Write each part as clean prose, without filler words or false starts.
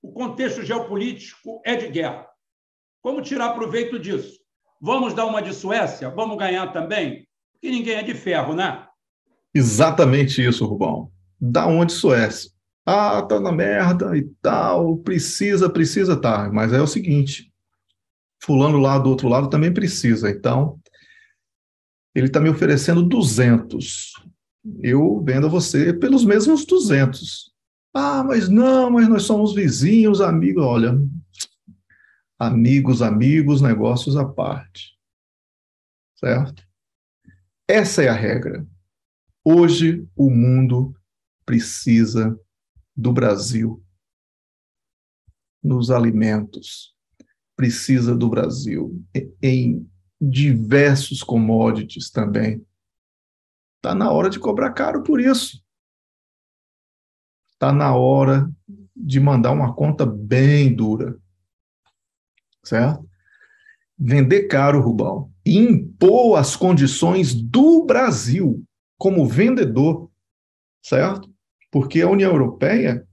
o contexto geopolítico é de guerra. Como tirar proveito disso? Vamos dar uma de Suécia? Vamos ganhar também? Porque ninguém é de ferro, né? Exatamente isso, Rubão. Da onde Suécia? Ah, tá na merda e tal, precisa, tá. Mas é o seguinte, fulano lá do outro lado também precisa, então ele está me oferecendo 200. Eu vendo a você pelos mesmos 200. Ah, mas não, mas nós somos vizinhos, amigos. Olha, amigos, negócios à parte, certo? Essa é a regra. Hoje o mundo precisa do Brasil nos alimentos, precisa do Brasil em diversos commodities também. Está na hora de cobrar caro por isso. Está na hora de mandar uma conta bem dura, certo? Vender caro, Rubão, e impor as condições do Brasil como vendedor, certo? Porque a União Europeia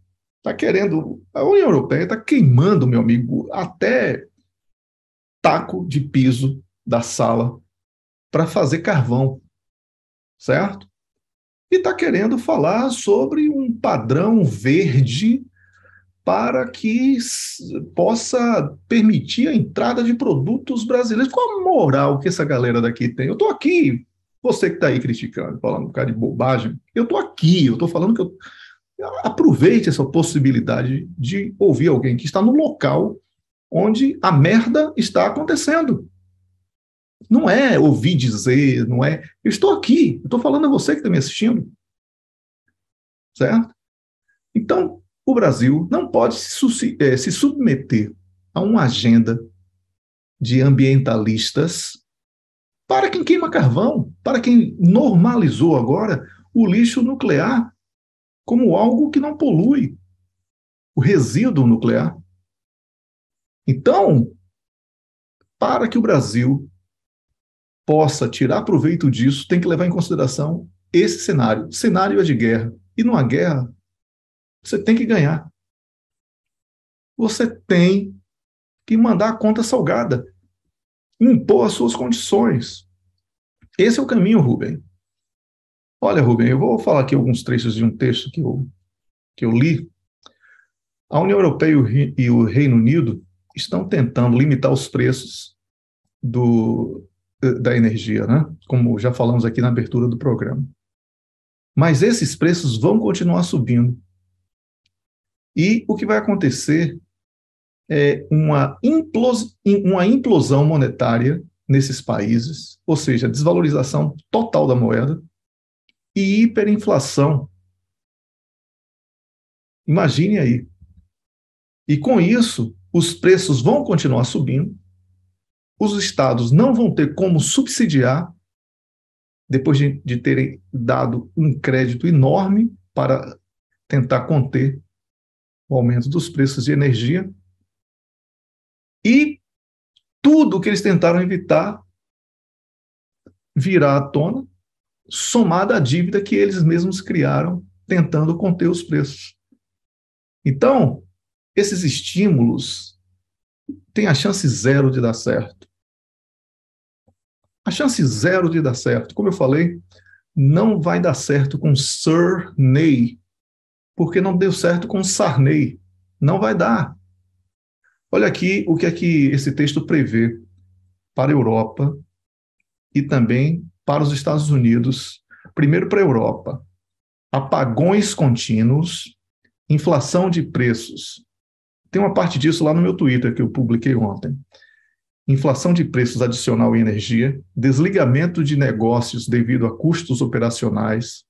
está queimando, meu amigo, até taco de piso da sala para fazer carvão, certo? E está querendo falar sobre um padrão verde para que possa permitir a entrada de produtos brasileiros. Qual a moral que essa galera daqui tem? Eu estou aqui, você que está aí criticando, falando um cara de bobagem, eu estou aqui, eu estou falando que aproveite essa possibilidade de ouvir alguém que está no local onde a merda está acontecendo. Não é ouvir dizer, não é. Eu estou aqui, eu estou falando a você que está me assistindo, certo? Então, o Brasil não pode se submeter a uma agenda de ambientalistas para quem queima carvão, para quem normalizou agora o lixo nuclear como algo que não polui, o resíduo nuclear. Então, para que o Brasil possa tirar proveito disso, tem que levar em consideração esse cenário. O cenário é de guerra. E numa guerra, você tem que ganhar. Você tem que mandar a conta salgada, impor as suas condições. Esse é o caminho, Rubem. Olha, Rubem, eu vou falar aqui alguns trechos de um texto que eu li. A União Europeia e o Reino Unido estão tentando limitar os preços da energia, né? Como já falamos aqui na abertura do programa. Mas esses preços vão continuar subindo. E o que vai acontecer é uma implosão monetária nesses países, ou seja, desvalorização total da moeda e hiperinflação. Imagine aí. E com isso, os preços vão continuar subindo, os estados não vão ter como subsidiar, depois de terem dado um crédito enorme para tentar conter o aumento dos preços de energia, e tudo que eles tentaram evitar virá à tona, somada à dívida que eles mesmos criaram, tentando conter os preços. Então, esses estímulos têm a chance zero de dar certo. A chance zero de dar certo. Como eu falei, não vai dar certo com Sir Ney, porque não deu certo com Sarney. Não vai dar. Olha aqui o que é que esse texto prevê para a Europa e também para os Estados Unidos. Primeiro para a Europa, apagões contínuos, inflação de preços. Tem uma parte disso lá no meu Twitter que eu publiquei ontem. Inflação de preços adicional em energia, desligamento de negócios devido a custos operacionais,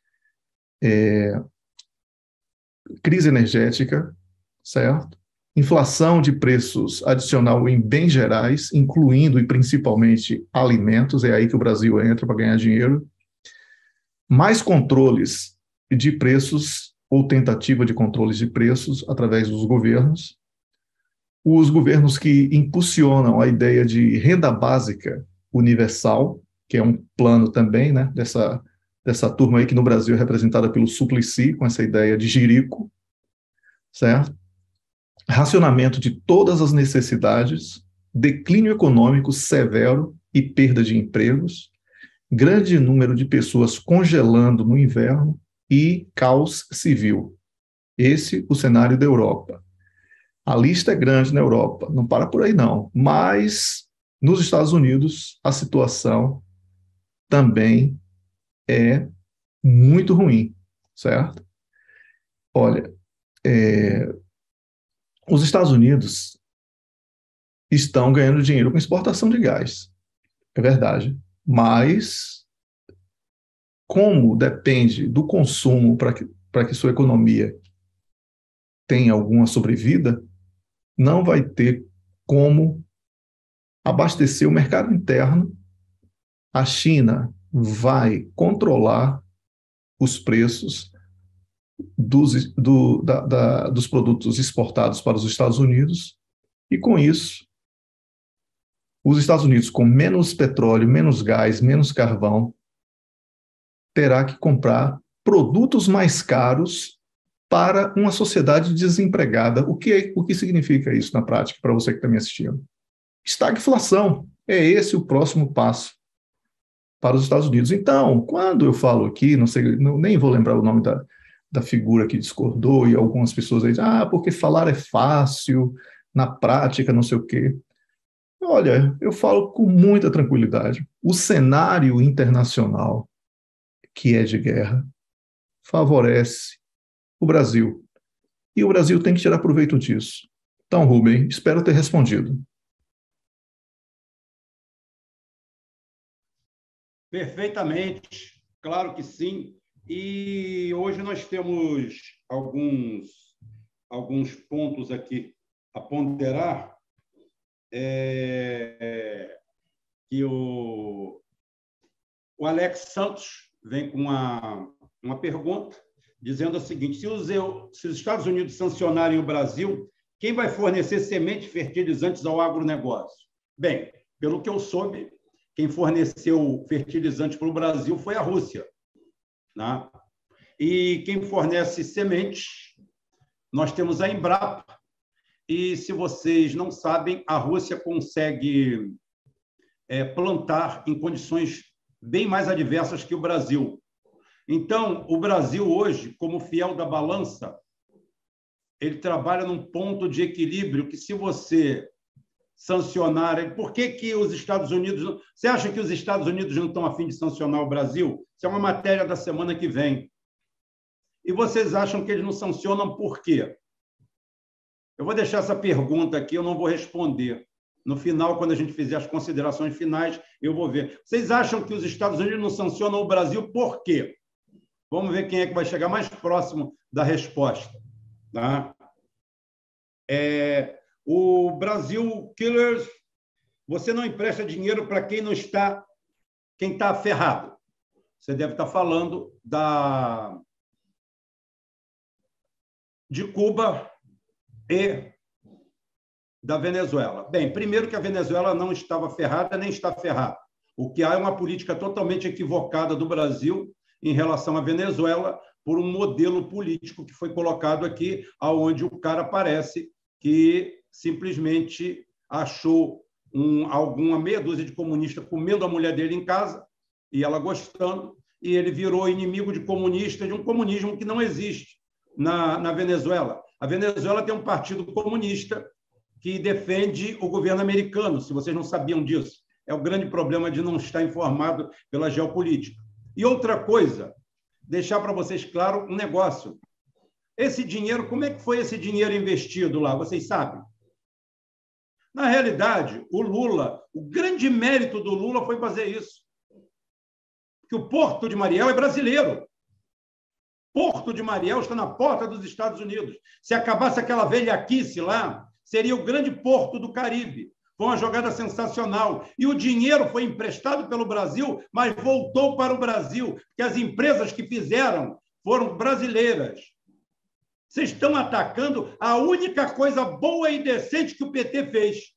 crise energética, certo? Inflação de preços adicional em bens gerais, incluindo e principalmente alimentos, é aí que o Brasil entra para ganhar dinheiro. Mais controles de preços ou tentativa de controles de preços através dos governos. Os governos que impulsionam a ideia de renda básica universal, que é um plano também, né, dessa turma aí que no Brasil é representada pelo Suplicy, com essa ideia de jirico, certo? racionamento de todas as necessidades, declínio econômico severo e perda de empregos, grande número de pessoas congelando no inverno e caos civil. Esse o cenário da Europa. A lista é grande na Europa, não para por aí não, mas nos Estados Unidos a situação também é muito ruim, certo? Olha, os Estados Unidos estão ganhando dinheiro com exportação de gás, é verdade, mas como depende do consumo para que sua economia tenha alguma sobrevida, não vai ter como abastecer o mercado interno. A China vai controlar os preços dos produtos exportados para os Estados Unidos, e com isso, os Estados Unidos, com menos petróleo, menos gás, menos carvão, terá que comprar produtos mais caros para uma sociedade desempregada. O que significa isso na prática, para você que está me assistindo? Estagflação. É esse o próximo passo para os Estados Unidos. Então, quando eu falo aqui, não sei, nem vou lembrar o nome da figura que discordou, e algumas pessoas aí dizem, porque falar é fácil, na prática, não sei o quê. Olha, eu falo com muita tranquilidade. O cenário internacional, que é de guerra, favorece o Brasil. E o Brasil tem que tirar proveito disso. Então, Rubem, espero ter respondido. Perfeitamente, claro que sim. E hoje nós temos alguns pontos aqui a ponderar, que o Alex Santos vem com uma pergunta dizendo o seguinte: se os Estados Unidos sancionarem o Brasil, quem vai fornecer sementes e fertilizantes ao agronegócio? Bem, pelo que eu soube, quem forneceu fertilizantes para o Brasil foi a Rússia, né? E quem fornece sementes, nós temos a Embrapa, e, se vocês não sabem, a Rússia consegue plantar em condições bem mais adversas que o Brasil. Então, o Brasil hoje, como fiel da balança, ele trabalha num ponto de equilíbrio que, se você sancionar... Por que os Estados Unidos... Você acha que os Estados Unidos não estão a fim de sancionar o Brasil? Isso é uma matéria da semana que vem. E vocês acham que eles não sancionam por quê? Eu vou deixar essa pergunta aqui, eu não vou responder. No final, quando a gente fizer as considerações finais, eu vou ver. Vocês acham que os Estados Unidos não sancionam o Brasil por quê? Vamos ver quem é que vai chegar mais próximo da resposta. Tá? O Brasil Killers, você não empresta dinheiro para quem não está, quem está ferrado. Você deve estar falando de Cuba e da Venezuela. Bem, primeiro que a Venezuela não estava ferrada, nem está ferrada. O que há é uma política totalmente equivocada do Brasil em relação à Venezuela, por um modelo político que foi colocado aqui, onde o cara parece que simplesmente achou alguma meia dúzia de comunistas comendo a mulher dele em casa, e ela gostando, e ele virou inimigo de comunista, de um comunismo que não existe na Venezuela. A Venezuela tem um partido comunista que defende o governo americano, se vocês não sabiam disso. É o grande problema de não estar informado pela geopolítica. E outra coisa, deixar para vocês claro um negócio. Esse dinheiro, como é que foi esse dinheiro investido lá? Vocês sabem? Na realidade, o Lula, o grande mérito do Lula foi fazer isso. Porque o Porto de Mariel é brasileiro. Porto de Mariel está na porta dos Estados Unidos. Se acabasse aquela velhaquice lá, seria o grande porto do Caribe. Foi uma jogada sensacional. E o dinheiro foi emprestado pelo Brasil, mas voltou para o Brasil, porque as empresas que fizeram foram brasileiras. Vocês estão atacando a única coisa boa e decente que o PT fez.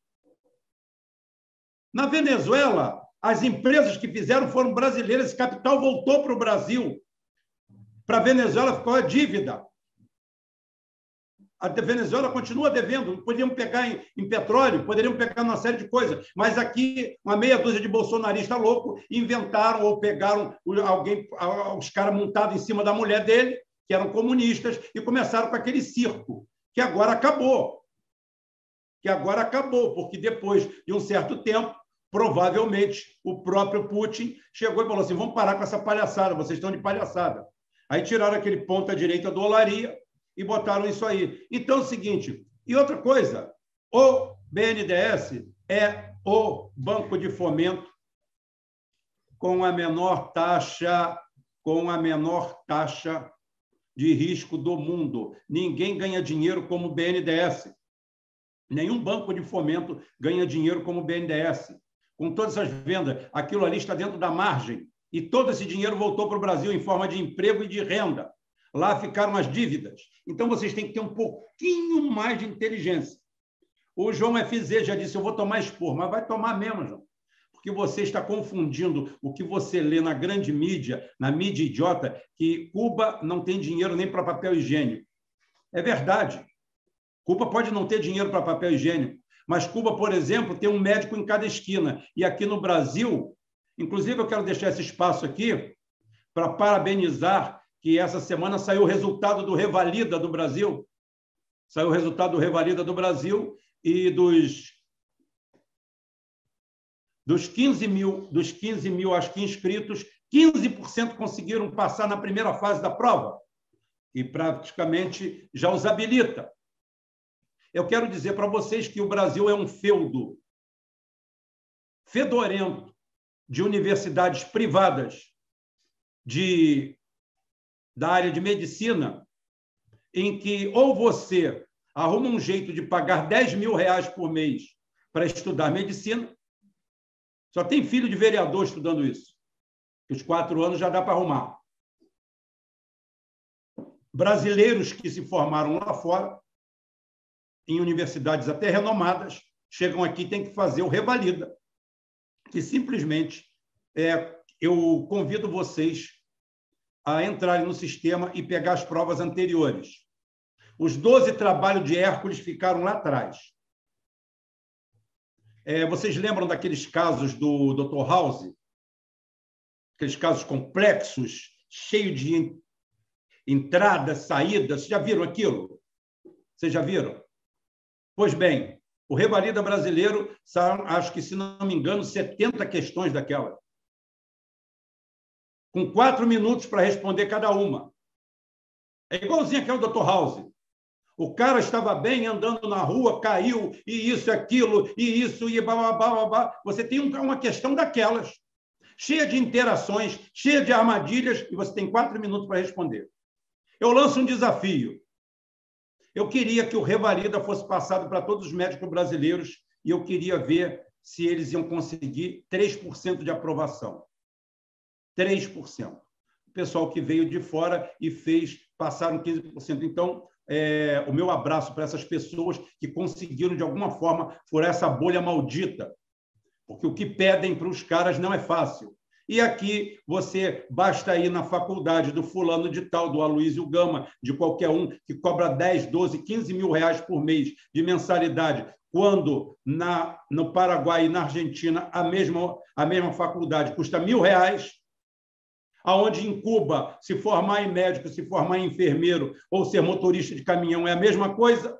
Na Venezuela, as empresas que fizeram foram brasileiras, esse capital voltou para o Brasil. Para a Venezuela ficou a dívida. A Venezuela continua devendo, poderiam pegar em petróleo, poderiam pegar numa série de coisas, mas aqui uma meia dúzia de bolsonaristas loucos inventaram ou pegaram alguém, os caras montados em cima da mulher dele, que eram comunistas, e começaram com aquele circo, que agora acabou. Porque depois de um certo tempo, provavelmente, o próprio Putin chegou e falou assim, vamos parar com essa palhaçada, vocês estão de palhaçada. Aí tiraram aquele ponta-direita do Olaria e botaram isso aí. Então, é o seguinte, e outra coisa, o BNDES é o banco de fomento com a menor taxa de risco do mundo. Ninguém ganha dinheiro como o BNDES. Nenhum banco de fomento ganha dinheiro como o BNDES. Com todas as vendas, aquilo ali está dentro da margem. E todo esse dinheiro voltou para o Brasil em forma de emprego e de renda. Lá ficaram as dívidas. Então, vocês têm que ter um pouquinho mais de inteligência. O João FZ já disse, eu vou tomar expor, mas vai tomar mesmo, João. Porque você está confundindo o que você lê na grande mídia, na mídia idiota, que Cuba não tem dinheiro nem para papel higiênico. É verdade. Cuba pode não ter dinheiro para papel higiênico, mas Cuba, por exemplo, tem um médico em cada esquina. E aqui no Brasil, inclusive eu quero deixar esse espaço aqui para parabenizar que essa semana saiu o resultado do Revalida do Brasil. Saiu o resultado do Revalida do Brasil e dos 15 mil, acho que inscritos, 15% conseguiram passar na primeira fase da prova e praticamente já os habilita. Eu quero dizer para vocês que o Brasil é um feudo fedorento de universidades privadas da área de medicina, em que ou você arruma um jeito de pagar 10 mil reais por mês para estudar medicina, só tem filho de vereador estudando isso, que os 4 anos já dá para arrumar. Brasileiros que se formaram lá fora, em universidades até renomadas, chegam aqui e têm que fazer o Revalida, que simplesmente eu convido vocês a entrarem no sistema e pegar as provas anteriores. Os 12 trabalhos de Hércules ficaram lá atrás. Vocês lembram daqueles casos do Dr. House? Aqueles casos complexos, cheios de entradas, saídas. Vocês já viram aquilo? Vocês já viram? Pois bem, o Revalida brasileiro, acho que, se não me engano, 70 questões daquela. Com 4 minutos para responder cada uma. É igualzinho aquele Dr. House. O cara estava bem andando na rua, caiu, e isso, aquilo, e isso, e blá. Você tem uma questão daquelas, cheia de interações, cheia de armadilhas, e você tem 4 minutos para responder. Eu lanço um desafio. Eu queria que o Revalida fosse passado para todos os médicos brasileiros e eu queria ver se eles iam conseguir 3% de aprovação. 3%. O pessoal que veio de fora e passaram 15%. Então, o meu abraço para essas pessoas que conseguiram, de alguma forma, furar essa bolha maldita. Porque o que pedem para os caras não é fácil. E aqui você basta ir na faculdade do fulano de tal, do Aloysio Gama, de qualquer um, que cobra 10, 12, 15 mil reais por mês de mensalidade, quando no Paraguai e na Argentina a mesma faculdade custa R$1.000, aonde em Cuba se formar em médico, se formar em enfermeiro ou ser motorista de caminhão é a mesma coisa.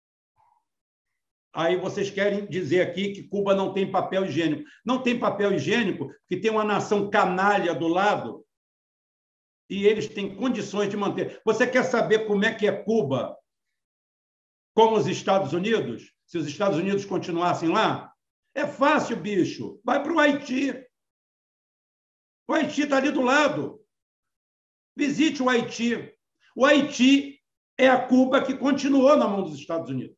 Aí vocês querem dizer aqui que Cuba não tem papel higiênico. Não tem papel higiênico porque tem uma nação canalha do lado e eles têm condições de manter. Você quer saber como é que é Cuba com os Estados Unidos? Se os Estados Unidos continuassem lá? É fácil, bicho. Vai para o Haiti. O Haiti está ali do lado. Visite o Haiti. O Haiti é a Cuba que continuou na mão dos Estados Unidos.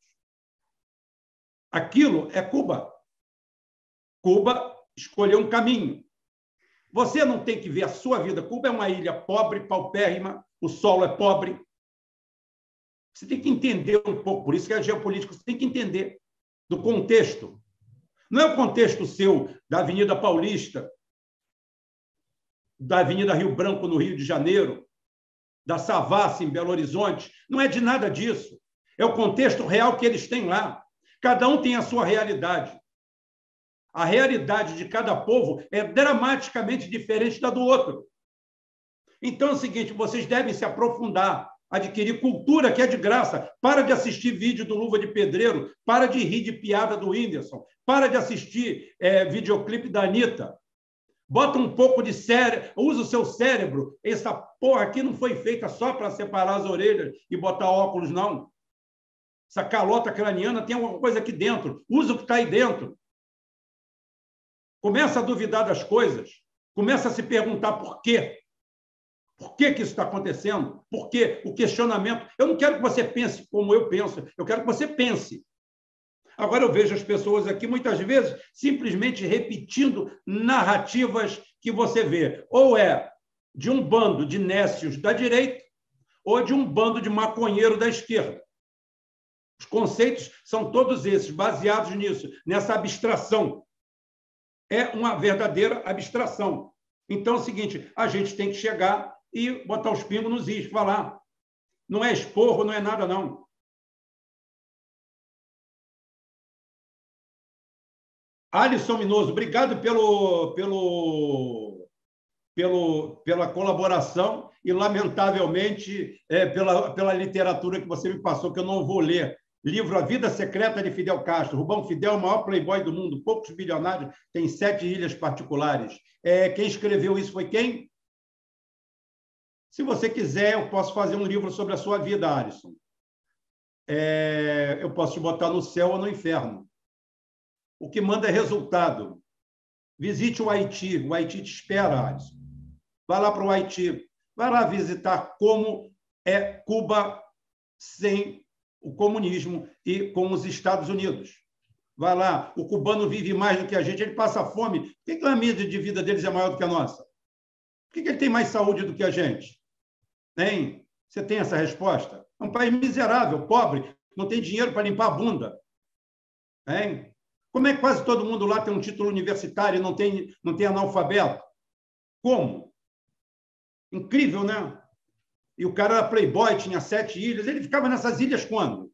Aquilo é Cuba. Cuba escolheu um caminho. Você não tem que ver a sua vida. Cuba é uma ilha pobre, paupérrima, o solo é pobre. Você tem que entender um pouco, por isso que é geopolítico, você tem que entender do contexto. Não é o contexto seu da Avenida Paulista, da Avenida Rio Branco, no Rio de Janeiro, da Savassi, em Belo Horizonte. Não é de nada disso. É o contexto real que eles têm lá. Cada um tem a sua realidade. A realidade de cada povo é dramaticamente diferente da do outro. Então é o seguinte, vocês devem se aprofundar, adquirir cultura que é de graça. Para de assistir vídeo do Luva de Pedreiro, para de rir de piada do Whindersson, para de assistir videoclipe da Anitta. Bota um pouco de cérebro, usa o seu cérebro. Essa porra aqui não foi feita só para separar as orelhas e botar óculos, não. Essa calota craniana tem alguma coisa aqui dentro. Usa o que está aí dentro. Começa a duvidar das coisas. Começa a se perguntar por quê. Por que isso está acontecendo? Por quê? O questionamento. Eu não quero que você pense como eu penso. Eu quero que você pense. Agora eu vejo as pessoas aqui, muitas vezes, simplesmente repetindo narrativas que você vê. Ou é de um bando de nécios da direita, ou de um bando de maconheiro da esquerda. Os conceitos são todos esses, baseados nisso, nessa abstração. É uma verdadeira abstração. Então é o seguinte, a gente tem que chegar e botar os pingos nos is, falar. Não é esporro, não é nada, não. Alisson Minoso, obrigado pela colaboração e, lamentavelmente, pela literatura que você me passou, que eu não vou ler. Livro A Vida Secreta de Fidel Castro. Rubão Fidel, o maior playboy do mundo. Poucos bilionários, tem 7 ilhas particulares. Quem escreveu isso foi quem? Se você quiser, eu posso fazer um livro sobre a sua vida, Alisson. Eu posso te botar no céu ou no inferno. O que manda é resultado. Visite o Haiti. O Haiti te espera, Alisson. Vai lá para o Haiti. Vai lá visitar como é Cuba sem o comunismo e com os Estados Unidos. Vai lá. O cubano vive mais do que a gente. Ele passa fome. Por que a média de vida deles é maior do que a nossa? Por que ele tem mais saúde do que a gente? Hein? Você tem essa resposta? É um país miserável, pobre, não tem dinheiro para limpar a bunda. Hein? Como é que quase todo mundo lá tem um título universitário e não tem analfabeto? Como? Incrível, né? E o cara era playboy, tinha 7 ilhas. Ele ficava nessas ilhas quando?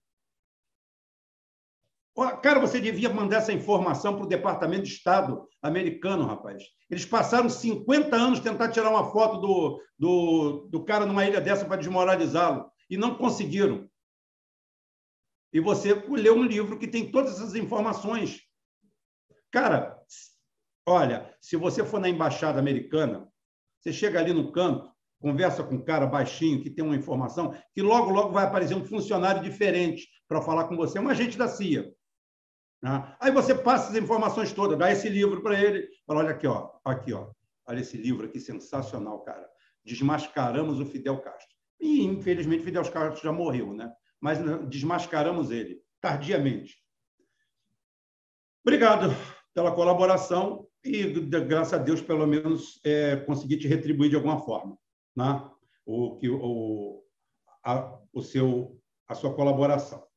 Cara, você devia mandar essa informação para o Departamento de Estado americano, rapaz. Eles passaram 50 anos tentar tirar uma foto do cara numa ilha dessa para desmoralizá-lo e não conseguiram. E você leu um livro que tem todas essas informações. Cara, olha, se você for na embaixada americana, você chega ali no canto, conversa com um cara baixinho que tem uma informação, que logo, logo vai aparecer um funcionário diferente para falar com você, um agente da CIA. Aí você passa as informações todas, dá esse livro para ele, fala, olha aqui, ó, olha esse livro aqui, sensacional, cara. Desmascaramos o Fidel Castro. E, infelizmente, Fidel Castro já morreu, né? Mas desmascaramos ele, tardiamente. Obrigado pela colaboração e, graças a Deus, pelo menos, consegui te retribuir de alguma forma, né? A sua colaboração.